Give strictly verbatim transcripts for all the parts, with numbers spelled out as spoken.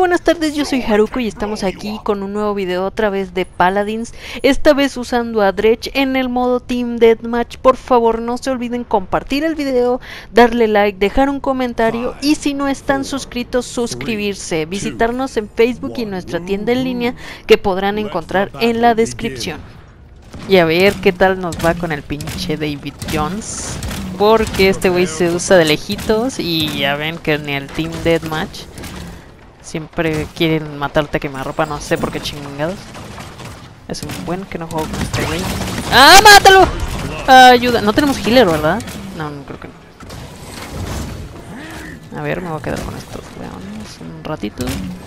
buenas tardes, yo soy Haruko y estamos aquí con un nuevo video otra vez de Paladins. Esta vez usando a Dredge en el modo Team Deathmatch. Por favor no se olviden compartir el video, darle like, dejar un comentario y si no están suscritos suscribirse, visitarnos en Facebook y nuestra tienda en línea que podrán encontrar en la descripción. Y a ver qué tal nos va con el pinche David Jones, porque este güey se usa de lejitos y ya ven que ni el Team Deathmatch siempre quieren matarte a quemarropa, no sé por qué chingados. Es un buen que no juego con este güey. ¡Ah, mátalo! Ayuda. No tenemos healer, ¿verdad? No, no creo que no. A ver, me voy a quedar con estos weones un ratito.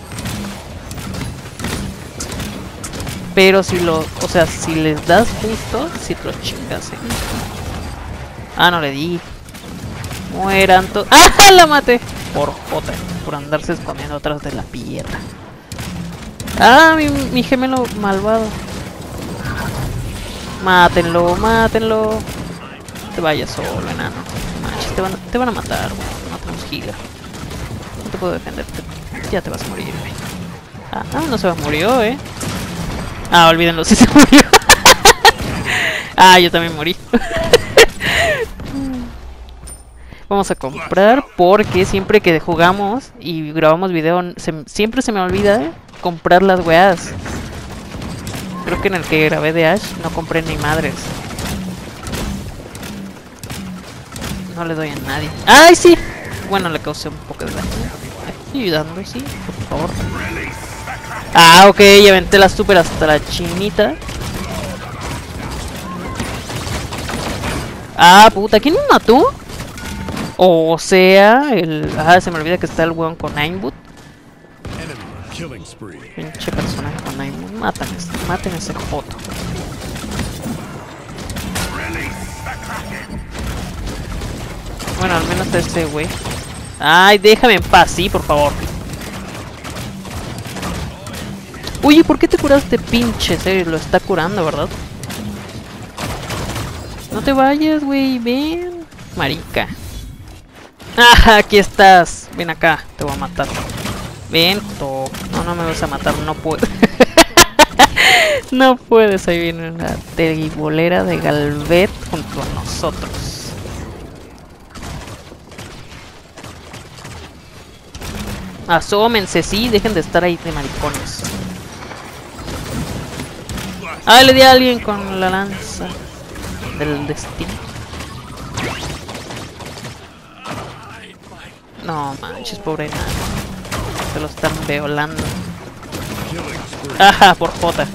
Pero si lo... O sea, si les das justo, si te los chingas, ¿eh? Ah, no le di. Mueran todos. ¡Ah, la maté! Por jota, por andarse escondiendo atrás de la piedra. ¡Ah, mi, mi gemelo malvado! Mátenlo, mátenlo. Te vayas solo, enano. Manches, te van, te van a matar, güey. No tenemos healer. No te puedo defender. Te, ya te vas a morir, güey. Ah, ah, no se va, murió, eh. Ah, olvídenlo, sí se murió. Ah, yo también morí. Vamos a comprar porque siempre que jugamos y grabamos video se, siempre se me olvida ¿eh? comprar las weas. Creo que en el que grabé de Ash no compré ni madres. No le doy a nadie. ¡Ay, sí! Bueno, le causé un poco de daño. Estoy ayudando, sí, por favor. Ah, ok, ya aventé la super hasta la chinita. Ah, puta, ¿quién me mató? O sea, el... Ah, se me olvida que está el weón con Nineboot. Pinche personaje con Nineboot. Matan, maten ese joto. Bueno, al menos ese güey. Ay, déjame en paz, sí, por favor. Oye, ¿por qué te curaste, pinche? Serio, lo está curando, ¿verdad? No te vayas, güey, ven. Marica. ¡Ah! Aquí estás. Ven acá, te voy a matar. Ven, to. No, no me vas a matar, no puedo. No puedes, ahí viene una terribolera de Galvet junto a nosotros. Asómense, sí, dejen de estar ahí de maricones. Ah, le di a alguien con la lanza del destino. No manches, pobre nada. Se lo están violando. Ajá, por jota.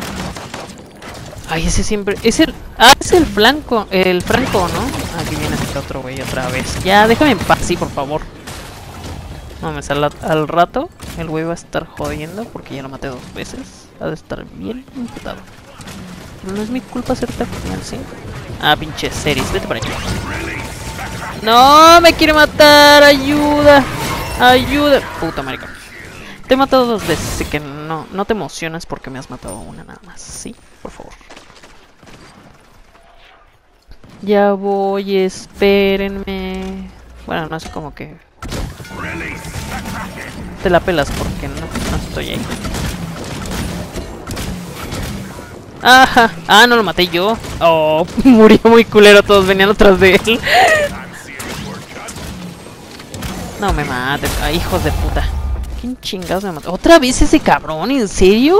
Ay, ese siempre... Es el... Ah, es el flanco. El franco, ¿no? Aquí viene este otro güey otra vez. Ya, déjame en paz, sí, por favor. No, me sale al rato. El güey va a estar jodiendo porque ya lo maté dos veces. Ha de estar bien imputado. Pero no es mi culpa ser tan genial, ¿sí? Ah, pinche Ceris, vete para allá. No, me quiere matar, ayuda, ayuda. Puta marica. Te he matado dos veces, así que no, no te emociones porque me has matado una nada más. Sí, por favor. Ya voy, espérenme. Bueno, no es como que te la pelas porque no, no estoy ahí. Ajá. Ah, no lo maté yo. Oh, murió muy culero, todos venían atrás de él. No me maten, ah, hijos de puta. ¿Quién chingados me mató? ¿Otra vez ese cabrón? ¿En serio?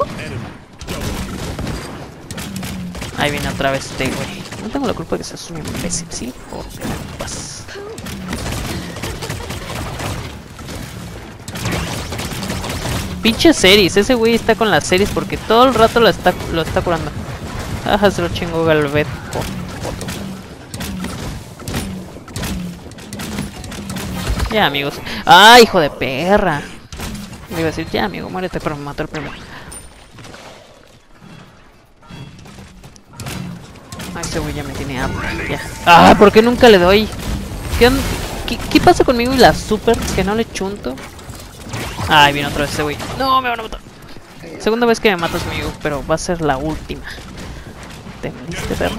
Ahí viene otra vez este güey. No tengo la culpa de que seas un imbécil, ¿sí? Por paz. Pinche Ceris, ese güey está con las Ceris porque todo el rato lo está, lo está curando. Ajá, se lo chingó Galvet. Oh. Ya, amigos. ¡Ah, hijo de perra! Me iba a decir, ya, amigo, muérete, pero me mató el primero. Ay, ese güey ya me tiene hambre. Ya. ¡Ah! ¿Por qué nunca le doy? ¿Qué, ¿Qué, ¿Qué pasa conmigo y la super? Que no le chunto. Ay, viene otra vez ese güey. No, me van a matar. Segunda vez que me matas, amigo, pero va a ser la última. ¿Te vendiste, perro?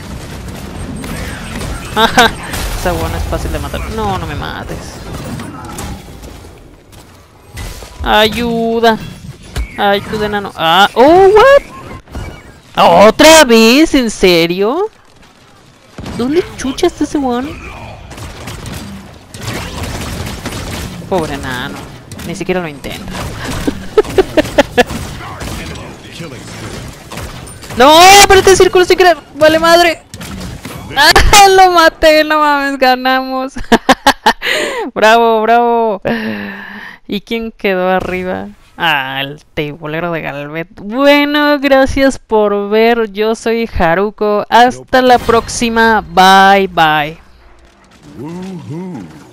Ajá. Esa buena es fácil de matar. No, no me mates. Ayuda. Ayuda, enano. Ah, oh, what? ¿Otra vez? ¿En serio? ¿Dónde chucha está ese weón? Pobre enano. Ni siquiera lo intenta. No, pero este círculo sin querer. Vale madre. Ah, lo maté, no mames, ganamos. Bravo, bravo. ¿Y quién quedó arriba? Ah, el teibolero de Galvet. Bueno, gracias por ver. Yo soy Haruko. Hasta la próxima. Bye, bye. Woohoo!